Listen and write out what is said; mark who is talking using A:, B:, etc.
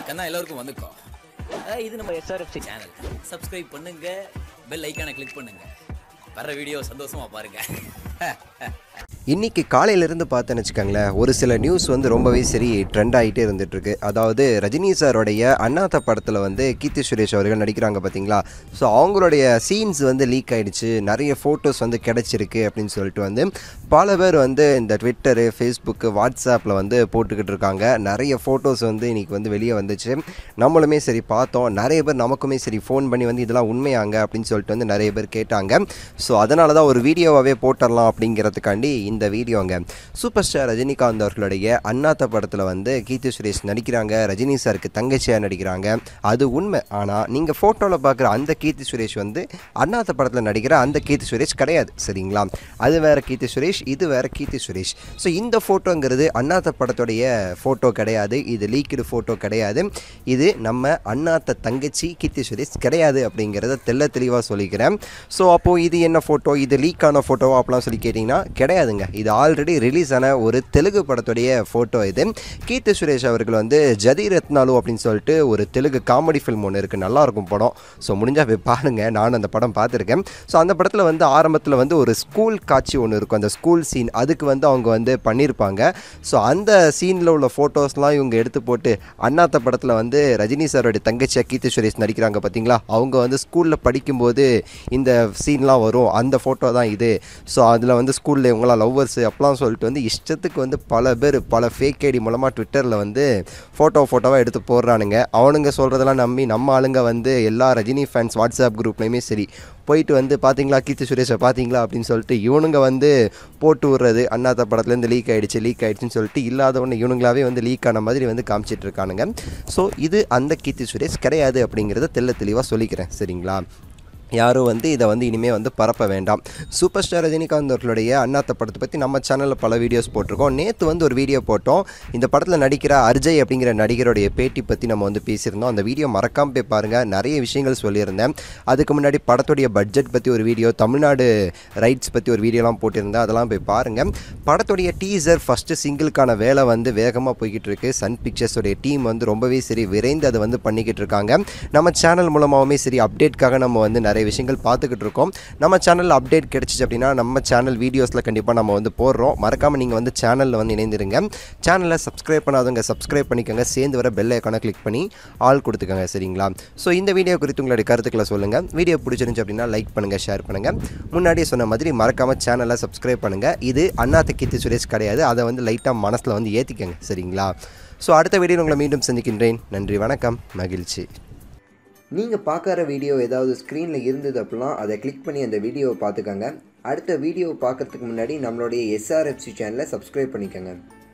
A: வணக்கம் எல்லாருக்கும் வணக்கம். இது நம்ம SRFC சேனல். சப்ஸ்கிரைப் பண்ணுங்க, பெல் ஐகானை கிளிக் பண்ணுங்க. வர வீடியோ சந்தோஷமா பாருங்க.
B: இன்றைக்கி காலையிலேருந்து பார்த்தேன்னு வச்சுக்கோங்களேன், ஒரு சில நியூஸ் வந்து ரொம்பவே சரி ட்ரெண்ட் ஆகிட்டே இருந்துகிட்ருக்கு. அதாவது ரஜினி சாரோடைய அண்ணாத்த படத்தில் வந்து கீர்த்தி சுரேஷ் அவர்கள் நடிக்கிறாங்க பார்த்தீங்களா. ஸோ அவங்களுடைய சீன்ஸ் வந்து லீக் ஆகிடுச்சு, நிறைய ஃபோட்டோஸ் வந்து கிடச்சிருக்கு அப்படின்னு சொல்லிட்டு வந்து பல பேர் வந்து இந்த ட்விட்டரு, ஃபேஸ்புக்கு, வாட்ஸ்அப்பில் வந்து போட்டுக்கிட்டு இருக்காங்க. நிறைய ஃபோட்டோஸ் வந்து இன்றைக்கி வந்து வெளியே வந்துச்சு. நம்மளுமே சரி பார்த்தோம். நிறைய பேர் நமக்குமே சரி ஃபோன் பண்ணி வந்து இதெல்லாம் உண்மையாங்க அப்படின்னு சொல்லிட்டு வந்து நிறைய பேர் கேட்டாங்க. ஸோ அதனால தான் ஒரு வீடியோவாகவே போட்டுடலாம் அப்படிங்கிறதுக்காண்டி இந்த வீடியோங்க. சூப்பர் ஸ்டார் ரஜினிகாந்த் அவர்களுடைய அண்ணாத்த படத்தில் வந்து கீர்த்தி சுரேஷ் நடிக்கிறாங்க. ரஜினி சாருக்கு தங்கச்சியாக நடிக்கிறாங்க, அது உண்மை. ஆனால் நீங்கள் ஃபோட்டோவில் பார்க்குற அந்த கீர்த்தி சுரேஷ் வந்து அண்ணாத்த படத்தில் நடிக்கிற அந்த கீர்த்தி சுரேஷ் கிடையாது, சரிங்களா? அது வேறு கீர்த்தி சுரேஷ், இது வேறு கீர்த்தி சுரேஷ். ஸோ இந்த ஃபோட்டோங்கிறது அண்ணாத்த படத்துடைய ஃபோட்டோ கிடையாது, இது லீக்டு ஃபோட்டோ கிடையாது, இது நம்ம அண்ணாத்த தங்கச்சி கீர்த்தி சுரேஷ் கிடையாது அப்படிங்கிறத தெளிவாக சொல்லிக்கிறேன். ஸோ அப்போது இது என்ன ஃபோட்டோ, இது லீக்கான ஃபோட்டோவா அப்படிலாம் சொல்லி கேட்டிங்கன்னா கிடையாதுங்க. இது ஆல்ரெடி ரிலீஸ் ஆன ஒரு தெலுங்கு படத்துடைய ஃபோட்டோ. இது கீர்த்தி சுரேஷ் அவர்கள் வந்து ஜதி ரத்னாலு அப்படின்னு சொல்லிட்டு ஒரு தெலுங்கு காமெடி ஃபில்ம் ஒன்று இருக்குது, நல்லாயிருக்கும் படம். ஸோ முடிஞ்சால் போய் பாருங்கள், நானும் அந்த படம் பார்த்துருக்கேன். ஸோ அந்த படத்தில் வந்து ஆரம்பத்தில் வந்து ஒரு ஸ்கூல் காட்சி ஒன்று இருக்கும், அந்த ஸ்கூல் சீன், அதுக்கு வந்து அவங்க வந்து பண்ணியிருப்பாங்க. ஸோ அந்த சீனில் உள்ள ஃபோட்டோஸ்லாம் இவங்க எடுத்து போட்டு அண்ணாத்த படத்தில் வந்து ரஜினி சாரோடைய தங்கச்சியாக கீர்த்தி சுரேஷ் நடிக்கிறாங்க பார்த்தீங்களா, அவங்க வந்து ஸ்கூலில் படிக்கும்போது இந்த சீன்லாம் வரும், அந்த ஃபோட்டோ தான் இது. ஸோ அதில் வந்து ஸ்கூலில் இவங்களாம் லவ்வர்ஸு அப்பலாம் சொல்லிட்டு வந்து இஷ்டத்துக்கு வந்து பல பேர் பல ஃபேக் ஐடி மூலமாக ட்விட்டரில் வந்து ஃபோட்டோவாக எடுத்து போடுறானுங்க. அவனுங்க சொல்கிறதெல்லாம் நம்பி நம்ம ஆளுங்க வந்து எல்லா ரஜினி ஃபேன்ஸ் வாட்ஸ்அப் குரூப்லேயுமே சரி போயிட்டு வந்து பார்த்தீங்களா கீர்த்தி சுரேஷை பார்த்தீங்களா அப்படின்னு சொல்லிட்டு இவனுங்க வந்து போட்டு விடுறது, அண்ணாத்த படத்துலேருந்து லீக் ஆகிடுச்சுன்னு சொல்லிட்டு இல்லாதவொன்று இவனுங்களாவே வந்து லீக் ஆன மாதிரி வந்து காமிச்சிட்டு இருக்கானுங்க. ஸோ இது அந்த கீர்த்தி சுரேஷ் கிடையாது அப்படிங்கிறத தெளிவாக சொல்லிக்கிறேன், சரிங்களா? யாரும் வந்து இதை வந்து இனிமேல் வந்து பரப்ப வேண்டாம். சூப்பர் ஸ்டார் ரஜினிகாந்த் அவர்களுடைய அண்ணாத்த படத்தை பற்றி நம்ம சேனலில் பல வீடியோஸ் போட்டிருக்கோம். நேற்று வந்து ஒரு வீடியோ போட்டோம், இந்த படத்தில் நடிக்கிற அர்ஜய் அப்படிங்கிற நடிகருடைய பேட்டி பற்றி நம்ம வந்து பேசியிருந்தோம். அந்த வீடியோ மறக்காமல் போய் பாருங்கள், நிறைய விஷயங்கள் சொல்லியிருந்தேன். அதுக்கு முன்னாடி படத்துடைய பட்ஜெட் பற்றி ஒரு வீடியோ, தமிழ்நாடு ரைட்ஸ் பற்றி ஒரு வீடியோலாம் போட்டிருந்தேன், அதெல்லாம் போய் பாருங்கள். படத்துடைய டீசர் ஃபஸ்ட்டு சிங்கிளுக்கான வேலை வந்து வேகமாக போய்கிட்டு இருக்குது. சன் பிக்சர்ஸோடைய டீம் வந்து ரொம்பவே சரி விரைந்து அதை வந்து பண்ணிக்கிட்டு இருக்காங்க. நம்ம சேனல் மூலமாகவுமே சரி அப்டேட்காக நம்ம வந்து நிறைய விஷயங்கள் பார்த்துக்கிட்டு இருக்கோம். நம்ம சேனலில் அப்டேட் கிடைச்சிச்சு அப்படின்னா நம்ம சேனல் வீடியோஸில் கண்டிப்பாக நம்ம வந்து போடுறோம். மறக்காமல் நீங்கள் வந்து சேனலில் வந்து இணைந்திருங்க. சேனலை சப்ஸ்கிரைப் பண்ணாதவங்க சப்ஸ்கிரைப் பண்ணிக்கோங்க, சேர்ந்து வர பெல் ஐக்கானை கிளிக் பண்ணி ஆல் கொடுத்துக்கோங்க, சரிங்களா? ஸோ இந்த வீடியோ குறித்து உங்களுடைய கருத்துக்களை சொல்லுங்கள். வீடியோ பிடிச்சிருந்துச்சு அப்படின்னா லைக் பண்ணுங்கள், ஷேர் பண்ணுங்கள். முன்னாடியே சொன்ன மாதிரி மறக்காமல் சேனலை சப்ஸ்கிரைப் பண்ணுங்கள். இது அண்ணாத்த கீர்த்தி சுரேஷ் கிடையாது, அதை வந்து லைட்டாக மனசில் வந்து ஏற்றிக்கங்க, சரிங்களா? ஸோ அடுத்த வீடியோ உங்களை மீண்டும் சந்திக்கின்றேன். நன்றி, வணக்கம், மகிழ்ச்சி.
C: நீங்கள் பார்க்குற வீடியோ ஏதாவது ஸ்க்ரீனில் இருந்தது அப்படின்னா அதை கிளிக் பண்ணி அந்த வீடியோவை பார்த்துக்கோங்க. அடுத்த வீடியோவை பார்க்குறதுக்கு முன்னாடி நம்மளுடைய SRFC சேனலை சப்ஸ்கிரைப் பண்ணிக்கோங்க.